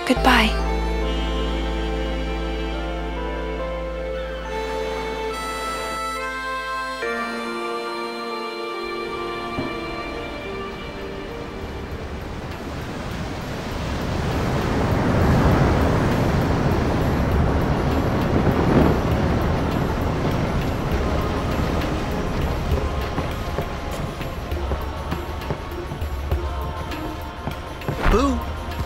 Goodbye. Boo!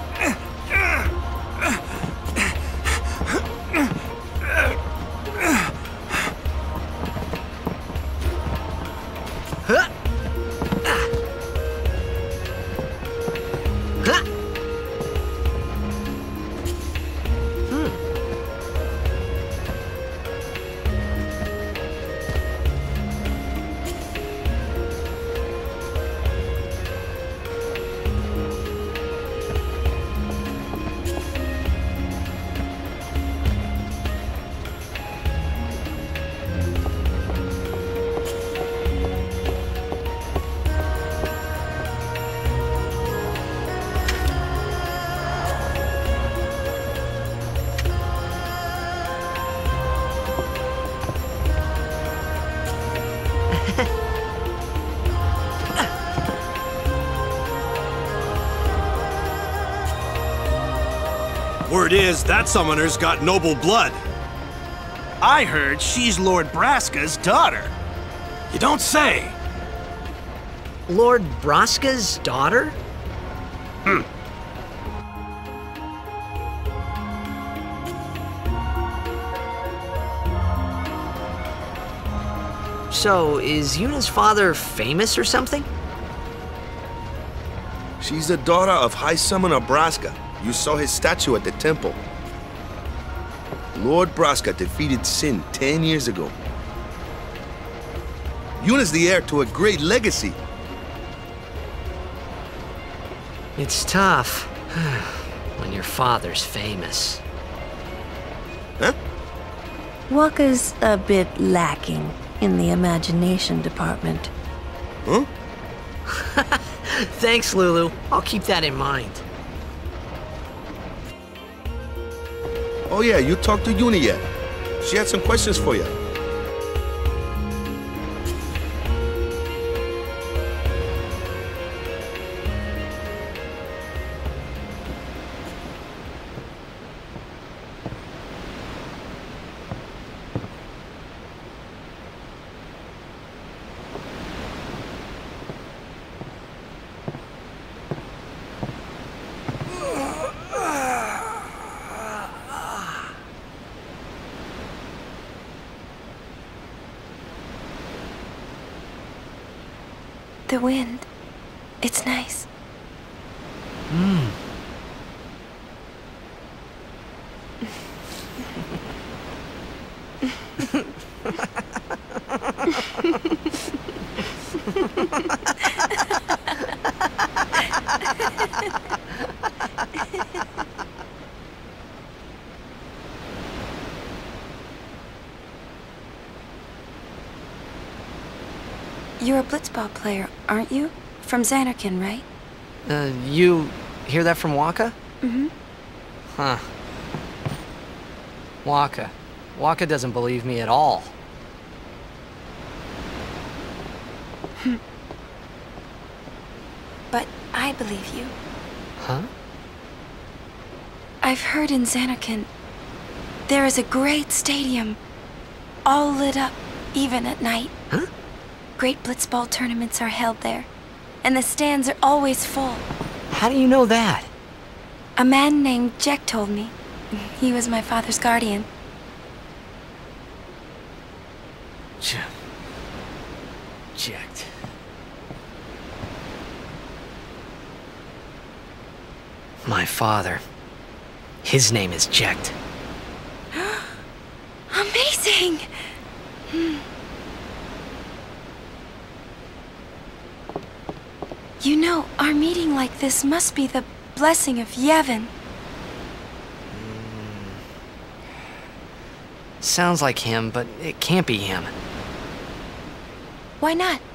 Word is, that summoner's got noble blood. I heard she's Lord Braska's daughter. You don't say. Lord Braska's daughter? So, is Yuna's father famous or something? She's the daughter of High Summoner Braska. You saw his statue at the temple. Lord Braska defeated Sin 10 years ago. Yuna's the heir to a great legacy. It's tough when your father's famous. Huh? Wakka's a bit lacking in the imagination department. Huh? Thanks, Lulu. I'll keep that in mind. Oh yeah, you talked to Yuna yet? She had some questions for you. The wind. It's nice. You're a blitzball player, aren't you? From Xanarkand, right? You hear that from Wakka? Mm-hmm. Huh. Wakka. Wakka doesn't believe me at all. But I believe you. Huh? I've heard in Xanarkand there is a great stadium, all lit up, even at night. Huh? Great blitzball tournaments are held there, and the stands are always full. How do you know that? A man named Jecht told me. He was my father's guardian. Jecht. My father. His name is Jecht. Amazing! You know, our meeting like this must be the blessing of Yevon. Sounds like him, but it can't be him. Why not?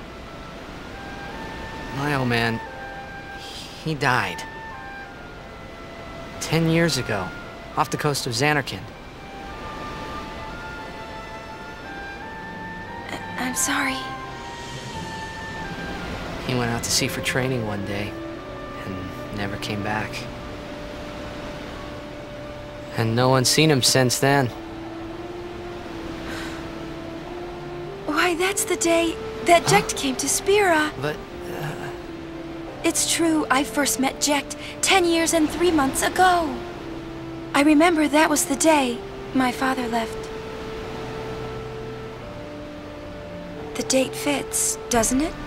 My old man, he died. 10 years ago, off the coast of Xanarkand. I'm sorry. He went out to sea for training one day, and never came back. And no one's seen him since then. Why, that's the day that Jecht came to Spira. But, It's true, I first met Jecht 10 years and 3 months ago. I remember that was the day my father left. The date fits, doesn't it?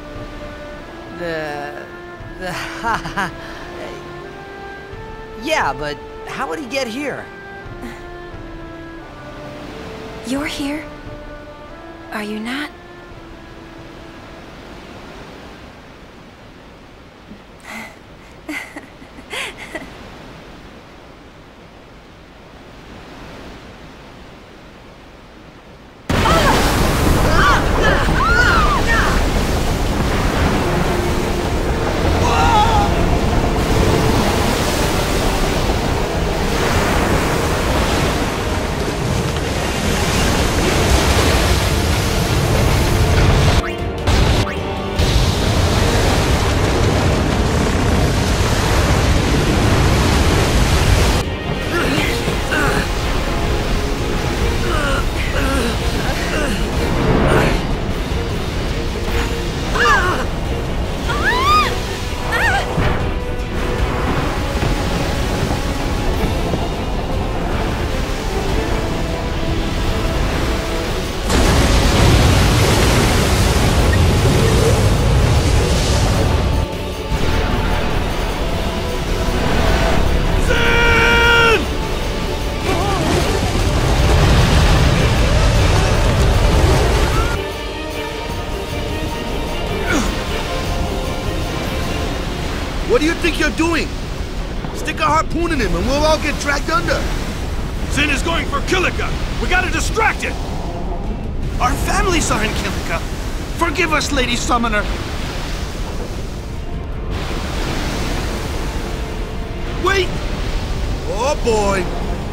Yeah, but how would he get here? You're here? Are you not? What do you think you're doing? Stick a harpoon in him and we'll all get dragged under. Zin is going for Kilika. We gotta distract it. Our families are in Kilika. Forgive us, Lady Summoner. Wait! Oh boy!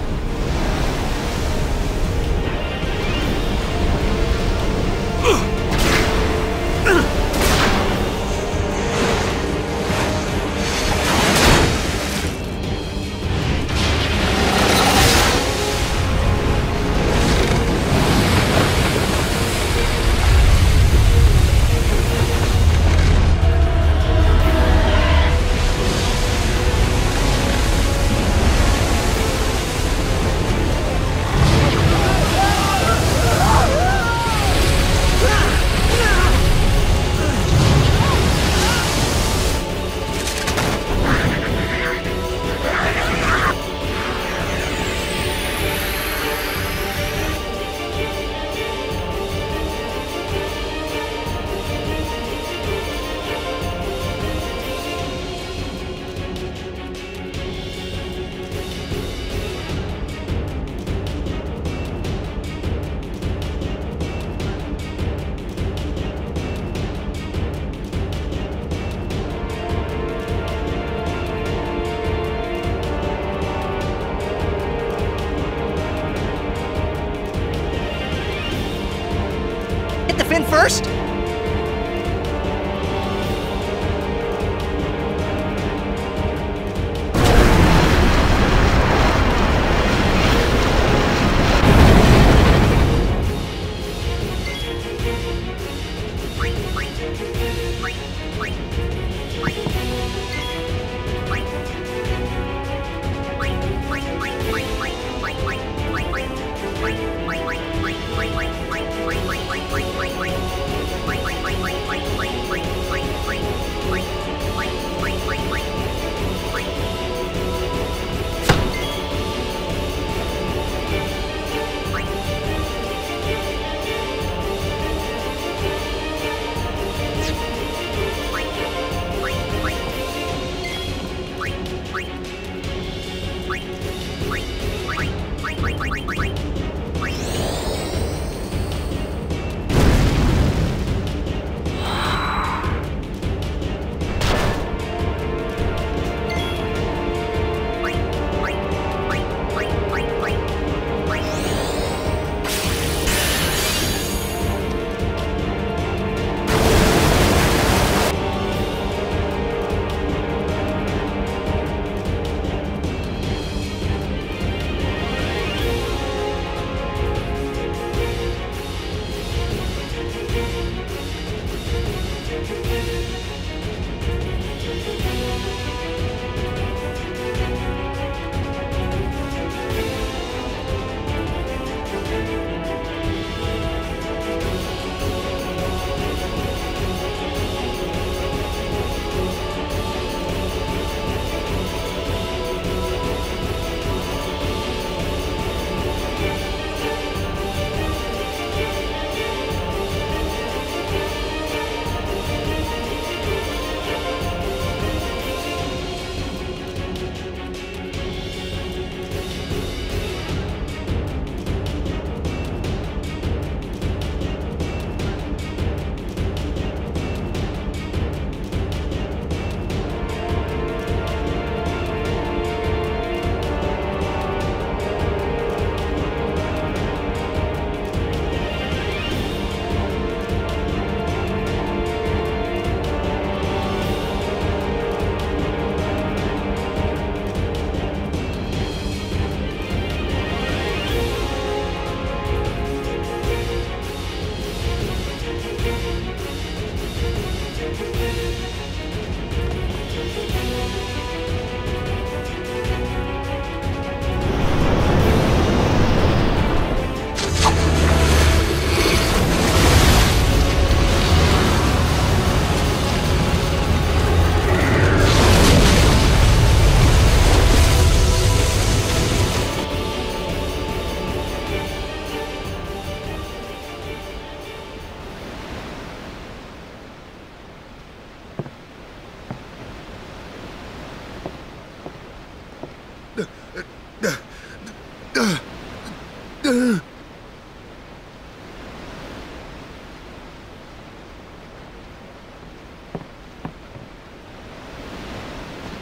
Fin first?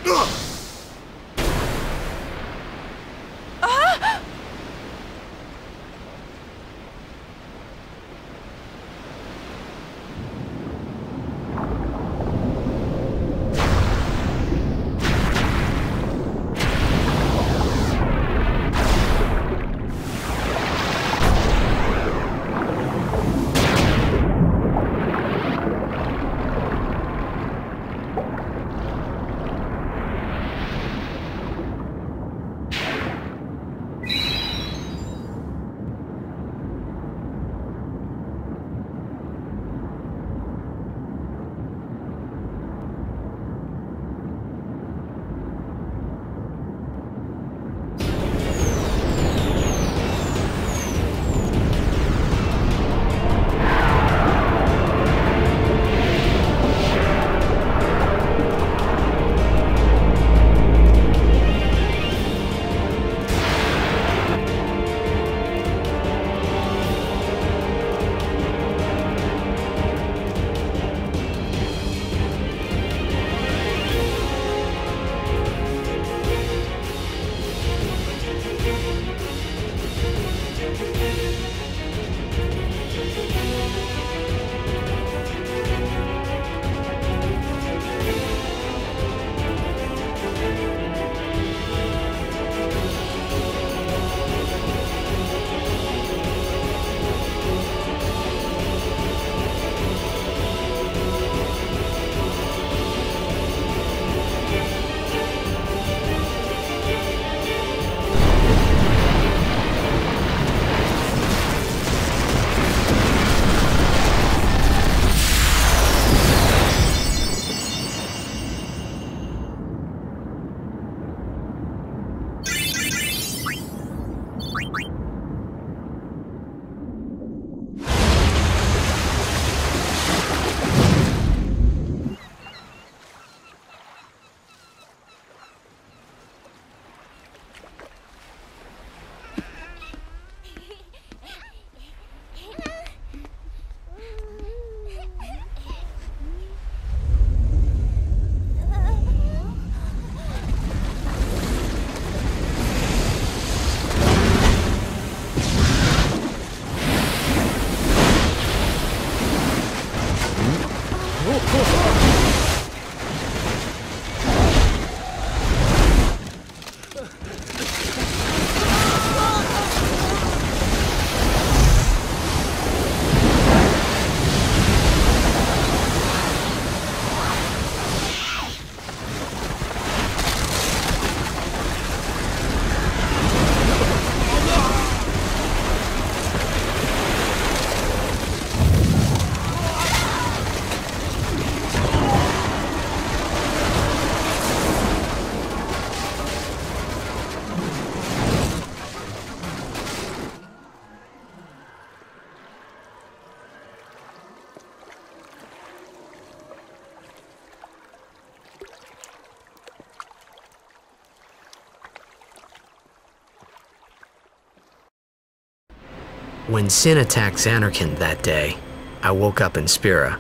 When Sin attacked Zanarkand that day, I woke up in Spira.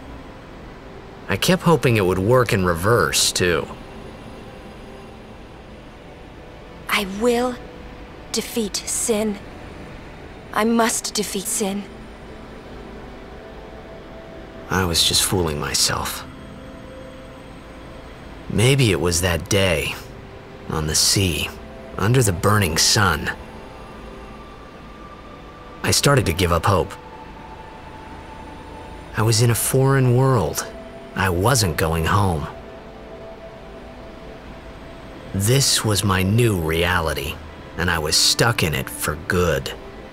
I kept hoping it would work in reverse, too. I will defeat Sin. I must defeat Sin. I was just fooling myself. Maybe it was that day, on the sea, under the burning sun. I started to give up hope. I was in a foreign world. I wasn't going home. This was my new reality, and I was stuck in it for good.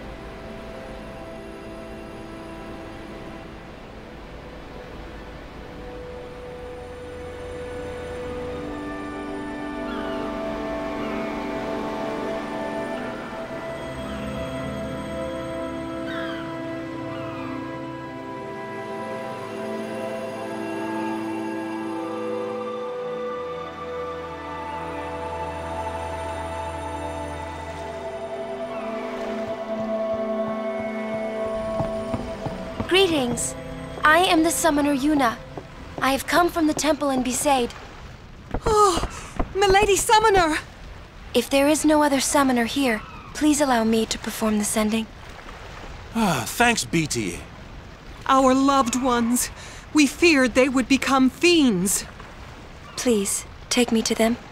Greetings. I am the summoner Yuna. I have come from the temple in Besaid. Oh, Milady Summoner! If there is no other summoner here, please allow me to perform the sending. Thanks, BTA. Our loved ones. We feared they would become fiends. Please, take me to them.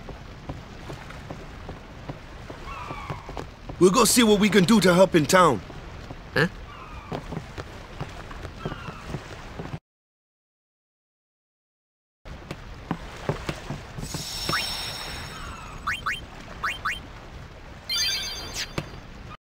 We'll go see what we can do to help in town.